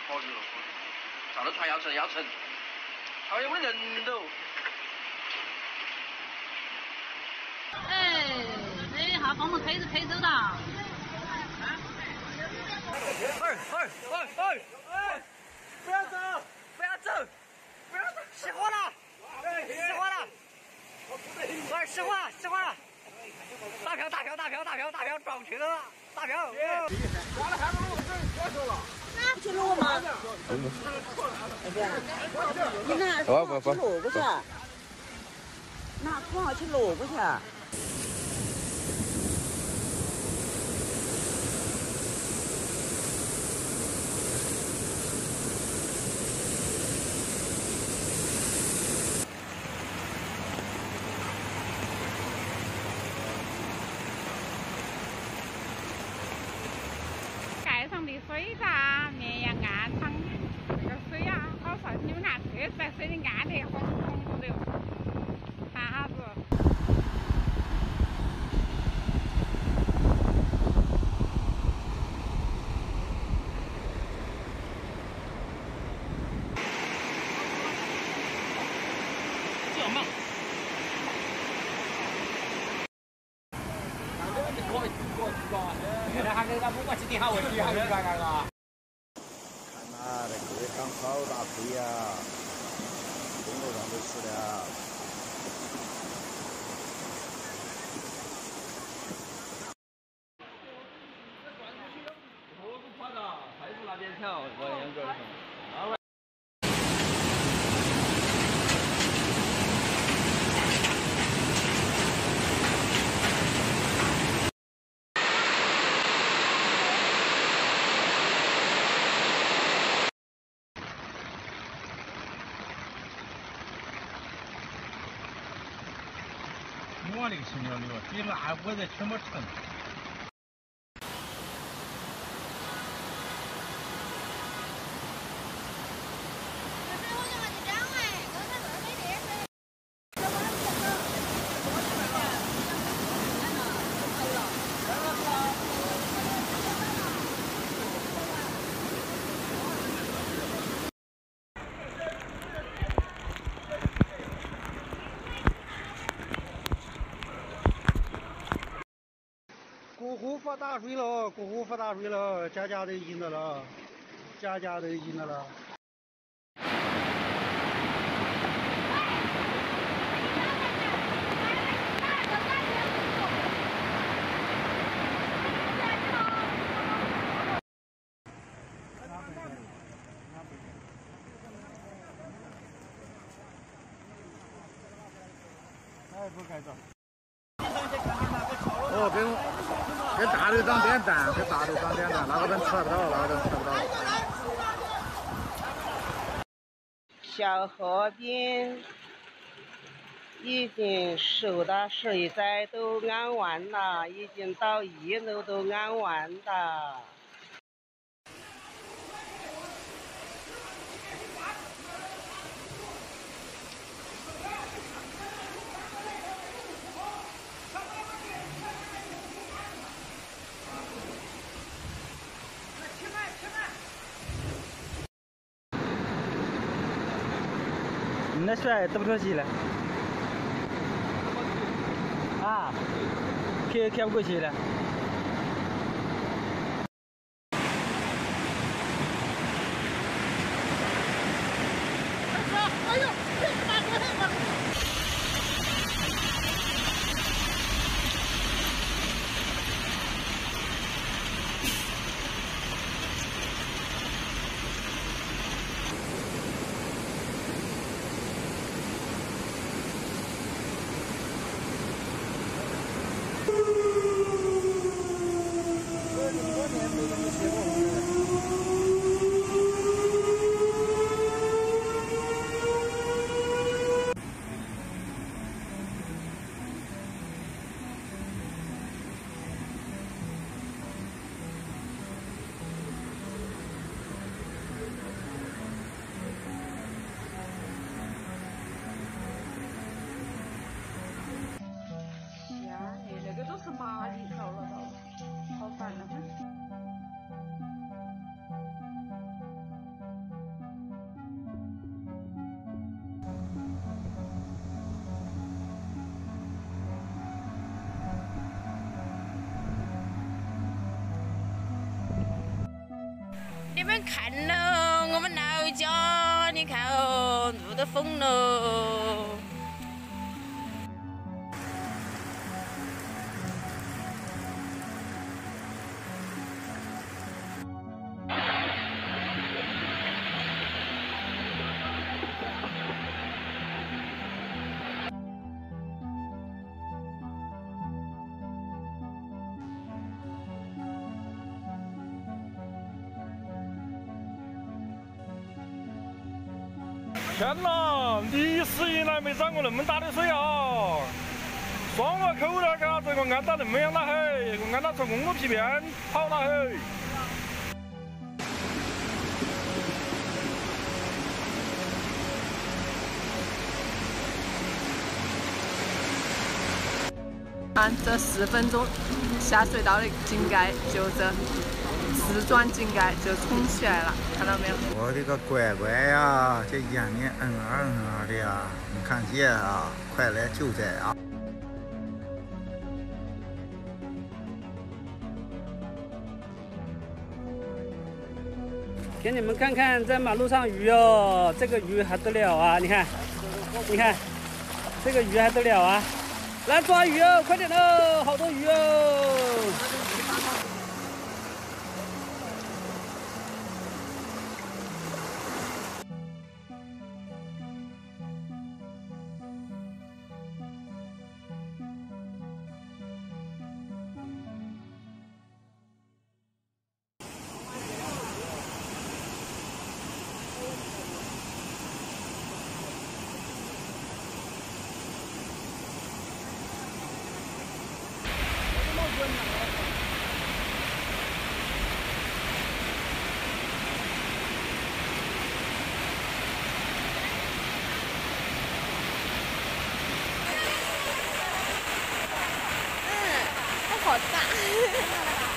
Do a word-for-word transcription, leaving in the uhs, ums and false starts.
可以了，上了船要沉要沉，好像没人都。 哎，这一下帮我们推着推走的。 哎哎哎哎哎！不要走，不要走，不要走，熄火了，熄火了，快熄火了，熄火了！打票打票打票打票打票撞去了，打票！挂了还不弄，我说了。 拿不去路吗？你拿桶上去路不去？拿桶上去路不去？ 盖上的水闸，绵阳暗场，这个水啊，好帅！你们看，这在水里暗得红红的哟，看哈子。这样嘛。 现在还给他不管几点好问题，还给干干了。 看呐，这各位厂好大推呀，公路上都是的。 我不跑到快速那边跳，我两个人。 我那个青鸟牛，比那我这全部沉。过河发大水了，过河发大水了，家家都赢了了，家家都赢了了。哎，不该走。哦，跟跟大队长点赞，跟大队长点赞，那个人吃不到，那个人吃不到。 小河边已经受到水灾都安完了，已经到一楼都安完了。 你那水多不多急了？啊，开开不过去了。 哎呦，这他妈多大个！ 这你们看喽，我们老家，你看哦，怒都疯喽。 天呐，历史以来没涨过那么大的水啊！双娃口那个这个岸打那么样大嘿，这个岸打从公路皮边跑了嘿。 看这四分钟下水道的井盖就这。 四转井盖就冲起来了，看到没有？ 我的个乖乖呀，这眼里嗯啊嗯啊的呀！你看姐啊，快来救灾啊！ 给你们看看在马路上鱼哦，这个鱼还得了啊！你看，你看，这个鱼还得了啊！来抓鱼哦，快点哦，好多鱼哦！ 好大。